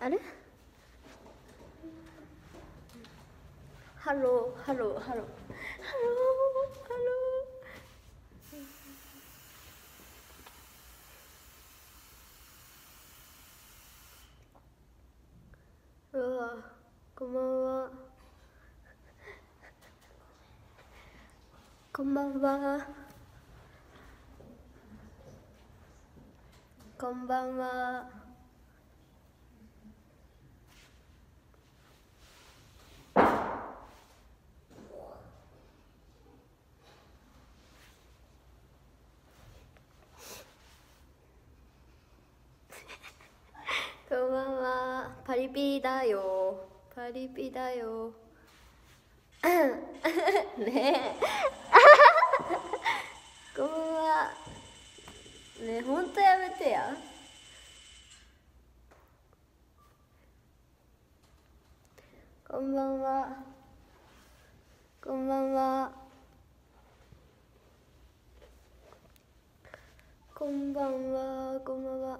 あれハローハローハローハローハロー。うわ、こんばんは。こんばんは。こんばんは。こんばんは。パリピだよ。パリピだよ。ねえ。こんばんは。ねえ、ほんとやめてや。こんばんは。こんばんは。こんばんは。こんばんは。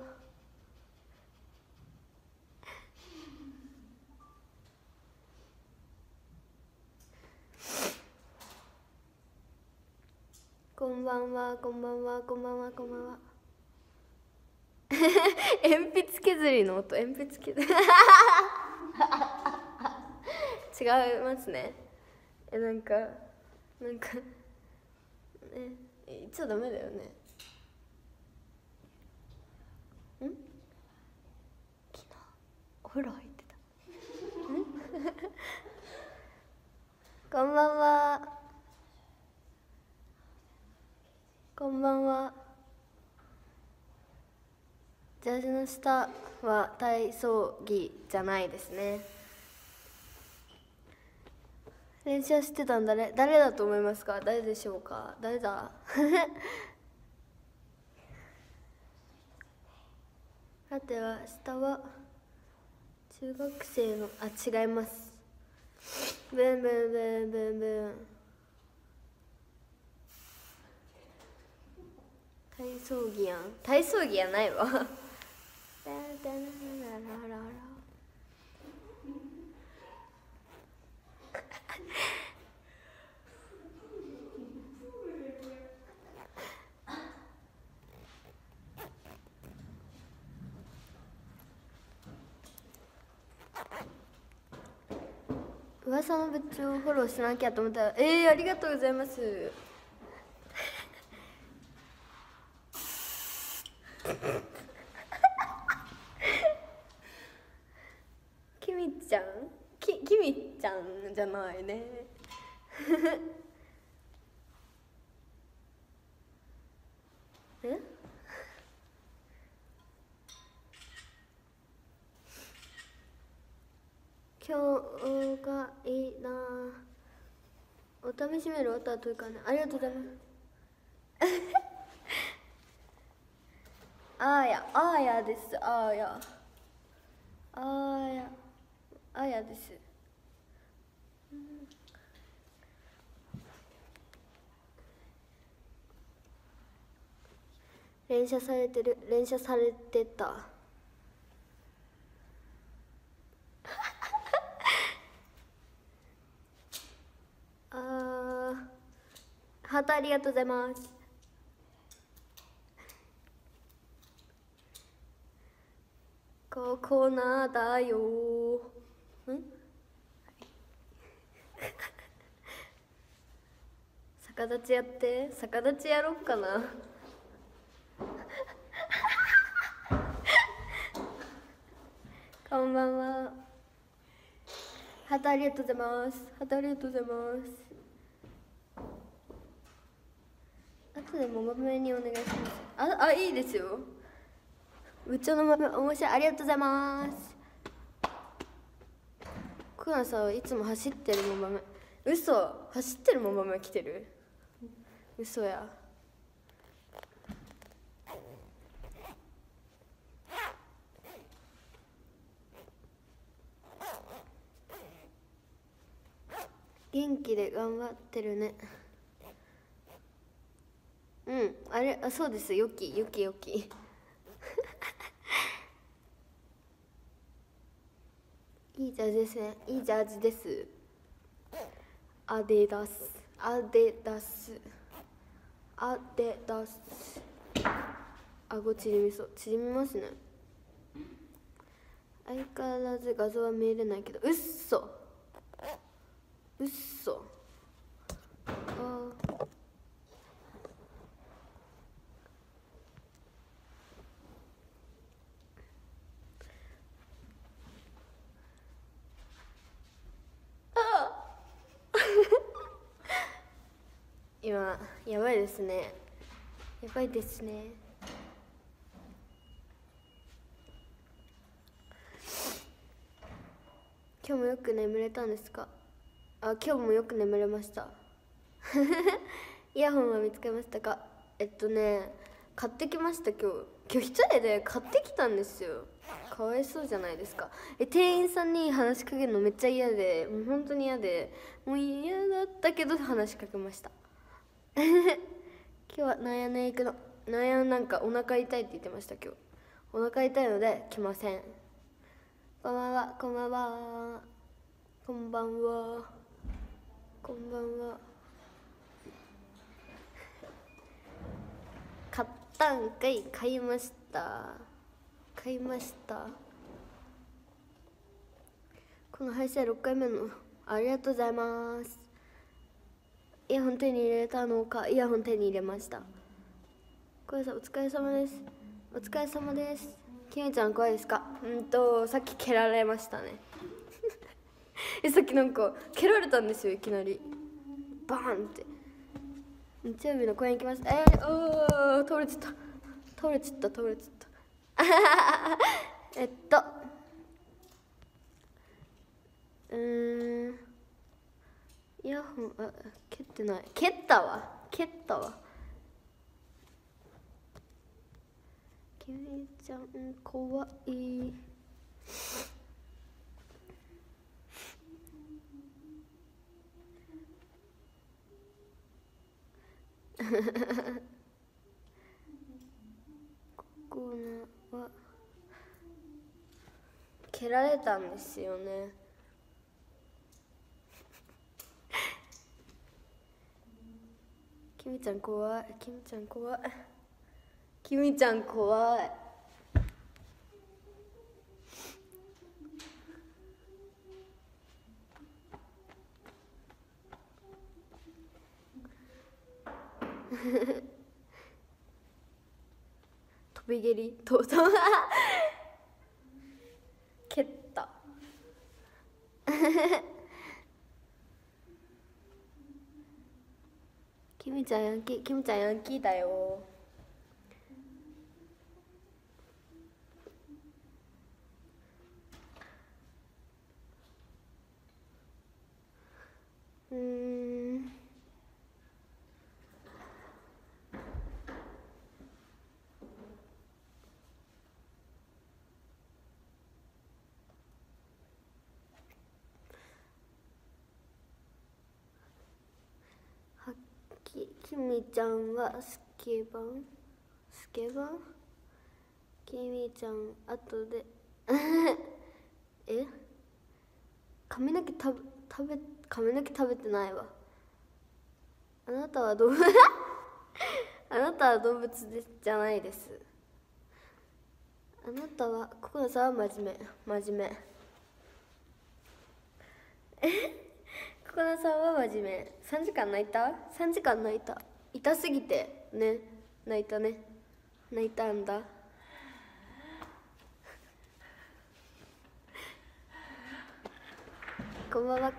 こんばんは。こんばんは。こんばんは。こんばんは。鉛筆削りの音、鉛筆削り。違いますね。なんかね、言っちゃダメだよね。昨日お風呂入ってた。こんばんは。こんばんは。ジャージの下は体操着じゃないですね。練習してたん誰だと思いますか？誰でしょうか？誰だ？さては下は中学生の違います。ブンブンブンブンブン。体操着やん。体操着やないわ。噂の部長をフォローしなきゃと思ったら、ありがとうございます。きみちゃんきみちゃんじゃないね。え？今日がいいな。お試しメール終わったらというかね。ありがとうございます。あーやです。あーやです。連射されてる。連射されてた。ハートありがとうございます。ココナだよ。逆立ちやって。逆立ちやろっかな。こんばんは。ハートありがとうございます。ハートありがとうございます。後でもまめにお願いします。いいですよ。部長のまめ面白い。ありがとうございます。クラさんいつも走ってるもまめ。嘘、走ってるもまめ来てる。嘘や。元気で頑張ってるね。そうです。よき。 ジャージですね。いいジャージです。アデダスアデダスアデダス。顎縮みそう。縮みますね。相変わらず画像は見えれないけど、うっそあ今やばいですね。やばいですね。今日もよく眠れたんですか？今日もよく眠れましたイヤホンは見つけましたか？買ってきました。今日一人で買ってきたんですよ。かわいそうじゃないですか。店員さんに話しかけるのめっちゃ嫌で、もう本当に嫌で、もう嫌だったけど話しかけました今日はなんやねん行くの。なんかお腹痛いって言ってました。今日お腹痛いので来ません。こんばんは。こんばんは。こんばんは。こんばんは。買ったんかい。買いました。この配信6回目のありがとうございます。イヤホン手に入れたのか。イヤホン手に入れました。小林さんお疲れ様です。お疲れ様です。きみちゃん怖いですか？さっき蹴られましたねさっきなんか蹴られたんですよ。いきなりバーンって。日曜日の公園行きました。倒れちゃったイヤホン蹴ってない。蹴ったわ。きみちゃん怖いここは蹴られたんですよねきみちゃん怖い。飛び蹴りと蹴ったきみちゃんヤンキーだよ。きみちゃんはスケバンきみちゃん後で髪の毛食べてないわ。あなたは動物じゃないです。あなたはココナさんは真面目ココナさんは真面目。3時間泣いた。痛すぎてね。泣いたんだこんばんは。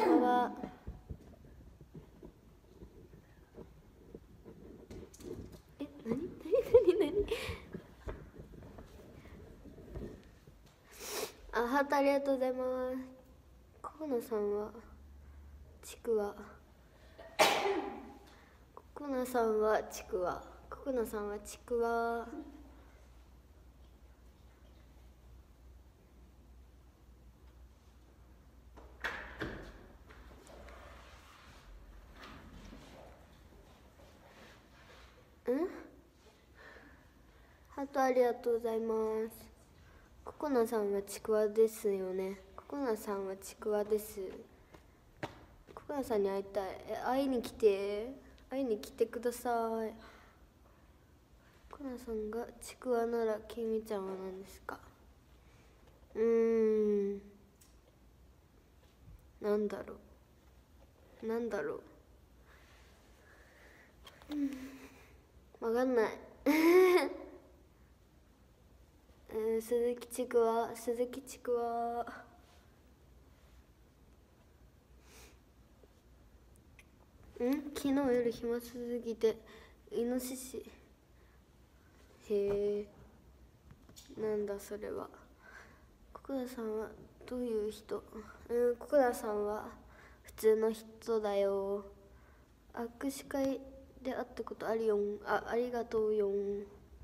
ハートありがとうございます。ココナさんはちくわハートありがとうございます。ココナさんはちくわですよね。コココナさんはちくわです。ココナさんに会いたい。会いに来て、会いに来てください。ココナさんがちくわならきみちゃんは何ですか？なんだろう、なんだろう、わかんない鈴木ちくわ、鈴木ちくわ。昨日夜暇すぎてイノシシ。へえ、なんだそれは。国田さんはどういう人？国田さんは普通の人だよ。握手会で会ったことあるよん。ありがとうよん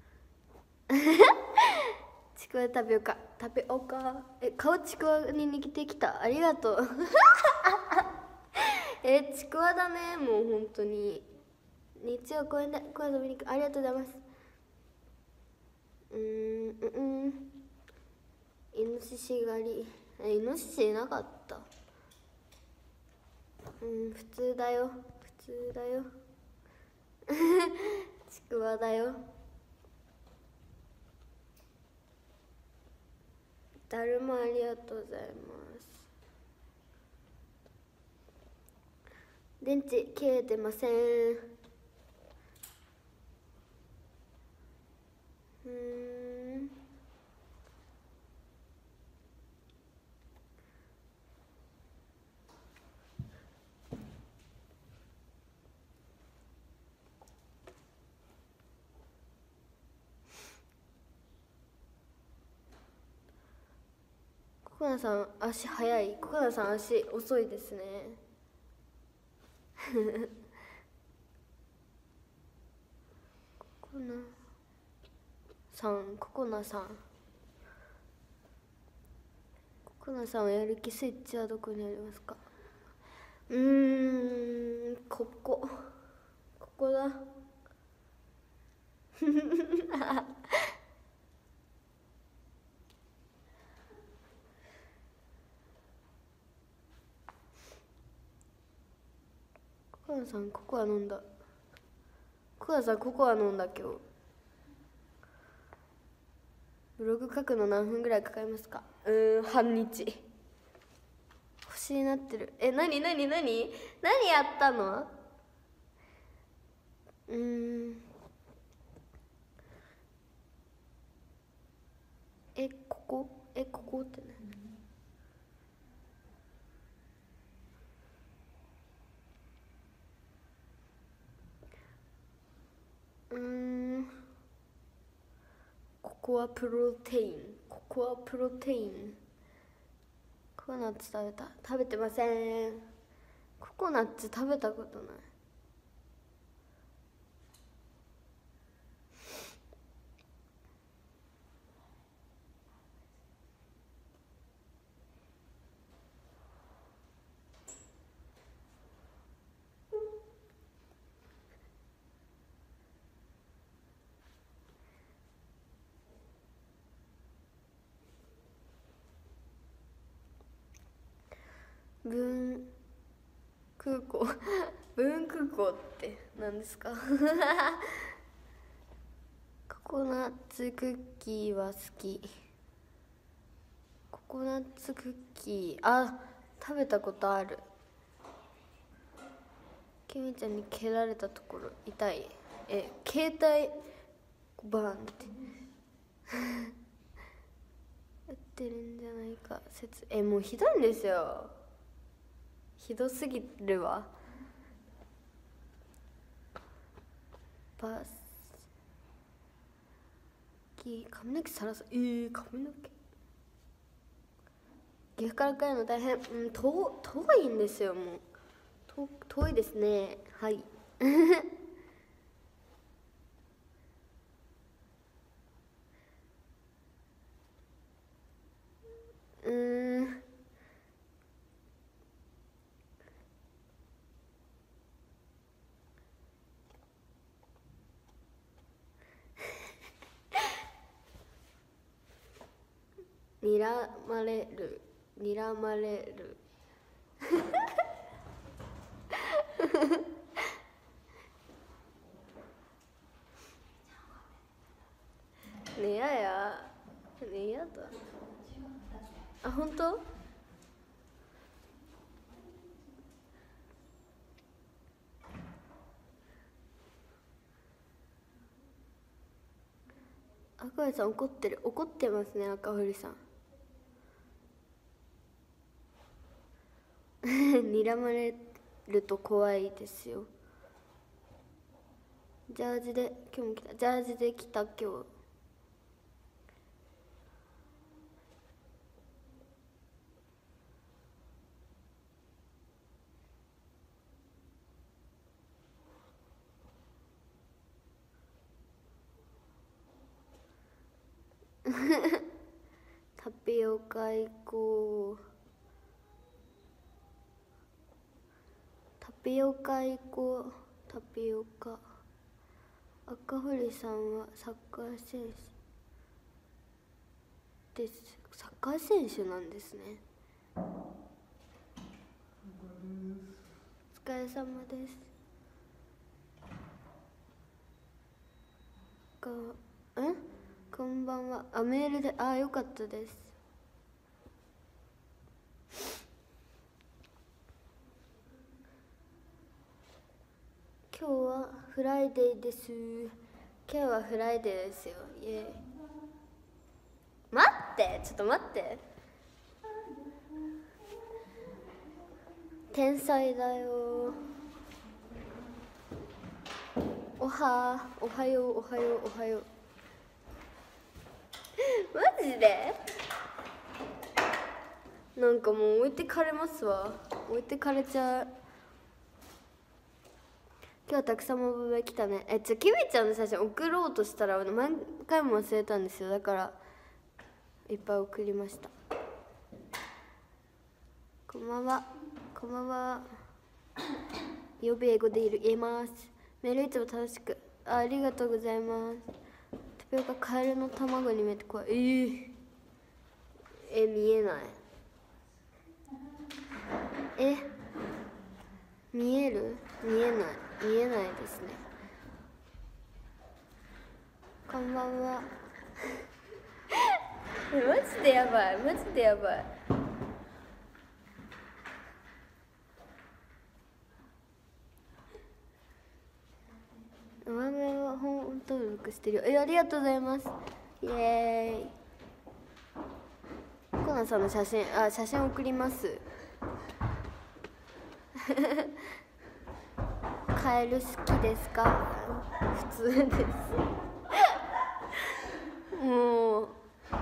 ちくわ食べようか、食べようか。顔ちくわに似てきた、ありがとうちくわだね、もう本当に。日曜公園で公園遊びに行く、ありがとうございます。イノシシ狩り、イノシシいなかった。普通だよ、普通だよちくわだよ。だるまありがとうございます。電池切れてません。ココナさん足早い。ココナさん足遅いですねココナさん、ココナさん、ココナさんはやる気スイッチはどこにありますか？ここだココナさんココア飲んだ。ココナさんココア飲んだ今日。ブログ書くの何分ぐらいかかりますか？半日。星になってる。何やったの？ここってね。ココアプロテイン、ココアプロテイン。ココナッツ食べてません。ココナッツ食べたことない。文空港文空港って何ですかココナッツクッキーは好き。ココナッツクッキー、食べたことある。ケミちゃんに蹴られたところ痛い。携帯バーンって打ってるんじゃないか説。もうひどいんですよ。ひどすぎるわ。バス髪の毛さらさ、髪の毛岐阜から帰るの大変。遠いんですよ。もう遠いですね。はい睨まれる睨まれるねややねやだ。あ、本当？赤堀さん怒ってますね。赤堀さん睨まれると怖いですよ。ジャージで今日も来た。ジャージで来た今日。タピオカ行こう。タピオカ行こう。タピオカ。赤堀さんはサッカー選手です。サッカー選手なんですね。お疲れ様です。こんばんは。あ、メールで。あ、よかったです。今日はフライデーです。今日はフライデーですよ。イエーイ。待って、ちょっと待って。天才だよ。おはよう。マジでなんかもう置いてかれますわ。置いてかれちゃう。今日たくさんモブベ来たね。キビちゃんの写真送ろうとしたら何回も忘れたんですよ。だからいっぱい送りました。こんばんは。予備英語で言えます。メールいつも楽しく。ありがとうございます。タピオカカエルの卵に見えて怖い。見えない。見える？見えないですね。こんばんは。マジでやばい。お豆は本登録してるよ。ありがとうございます。イエーイ。コナさんの写真送ります。カエル好きですか？普通です。もう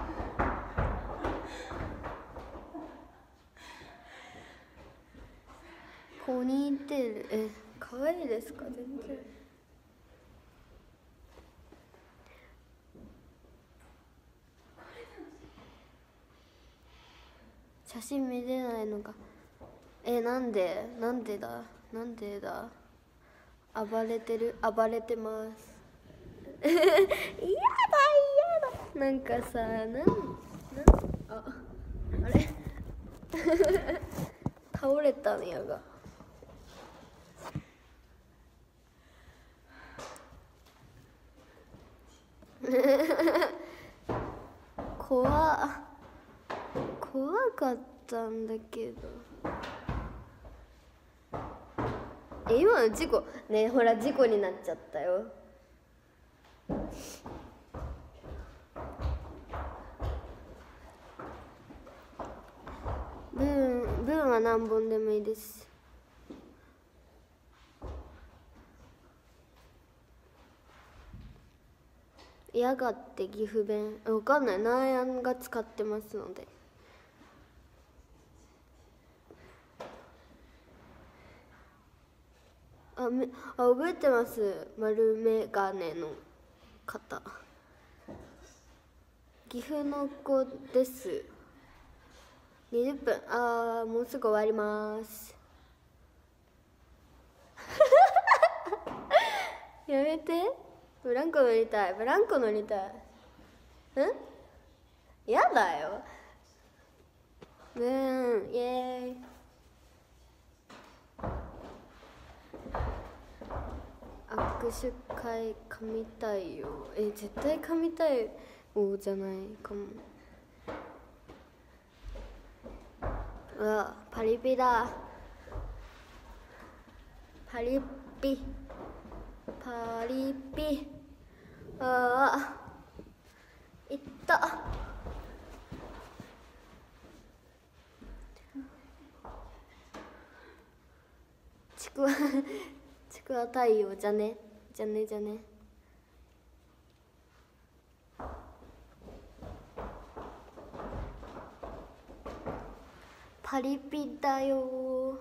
ポニーテール可愛いですか？全然。写真見れないのがなんでだ暴れてます嫌だなんかさあれ倒れたのやが怖かったんだけど今の事故ね、ほら事故になっちゃったよ。ブーンは何本でもいいです。やがって岐阜弁わかんない。ナーヤンが使ってますので。覚えてます。丸眼鏡の方岐阜の子です。20分もうすぐ終わりますやめて。ブランコ乗りたい。やだよ。 ブーンイエーイ。握手会神対応、絶対神対応じゃないかも。うわ、パリピだ。パリピパリピ。ああ、いった。ちくわちくわ太陽じゃねじゃねじゃね。パリピだよ。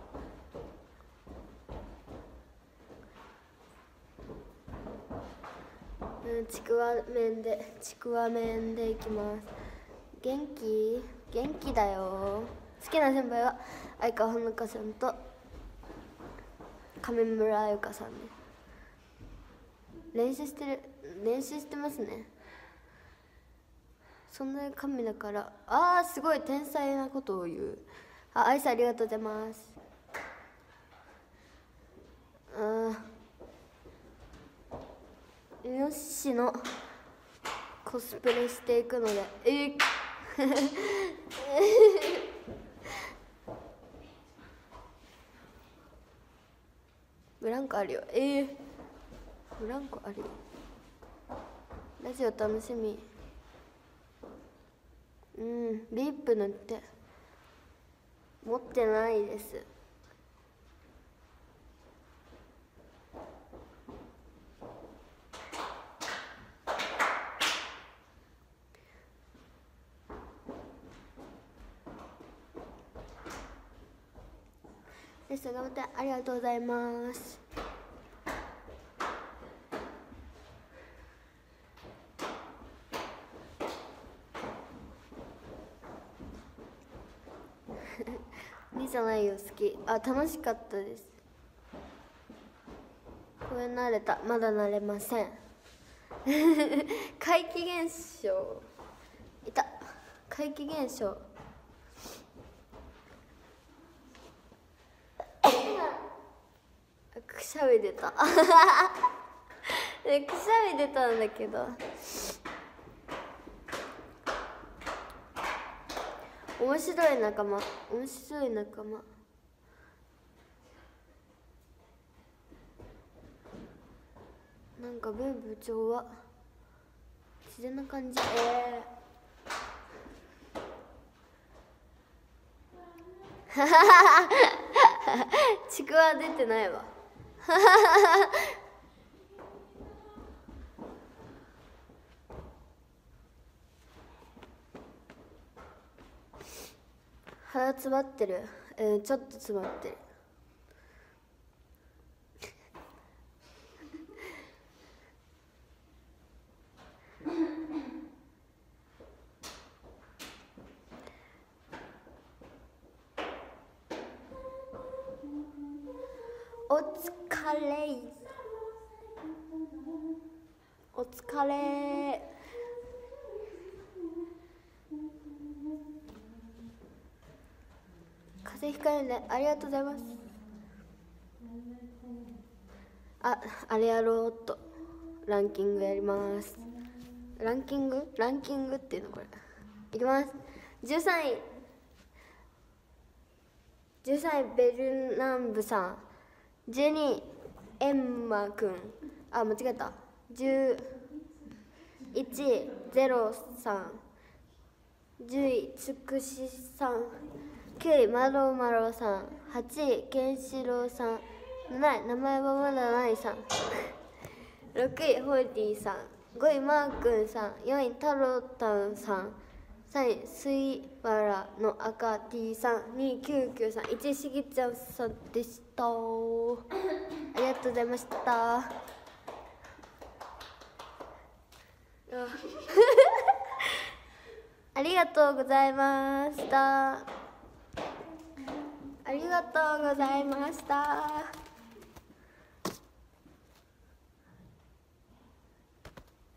ちくわ麺でいきます。元気だよ。好きな先輩は相川ほのかさんと上村あゆかさんです。練習してますね。そんな神だから。あー、すごい天才なことを言う。アイスありがとうございます。イノシシのコスプレしていくのでブランコあるよ。ブランコあるよ。ラジオ楽しみ。リップ塗って持ってないです。レッスン頑張って、ありがとうございます。2じゃないよ、好き。楽しかったです。これ慣れた。まだ慣れません怪奇現象いた。怪奇現象くしゃみ出たくしゃみ出たんだけど、面白い仲間。なんか文部長は自然な感じ。ちくわ出てないわ腹詰まってる。ちょっと詰まってる。お疲れ。風邪ひかないでありがとうございます。あれやろうっとランキングやります。ランキングっていうのこれ。いきます。13位ベルナンブさん、12位エンマくん、間違えた。11位ゼロさん、10位つくしさん、9位まろまろさん、8位けんしろうさん、7位名前はまだないさん6位ホーディさん、5位マーくんさん、4位タロタンさん、3位スイワラの赤 T さん、2位キューキューさん、1位しぎちゃんさんでした。ありがとうございましたありがとうございました。ありがとうございました。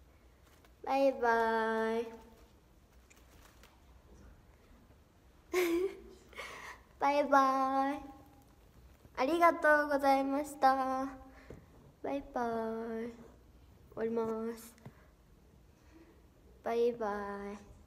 バイバイバイバイ。ありがとうございました。バイバイ。終わります。バイバイ。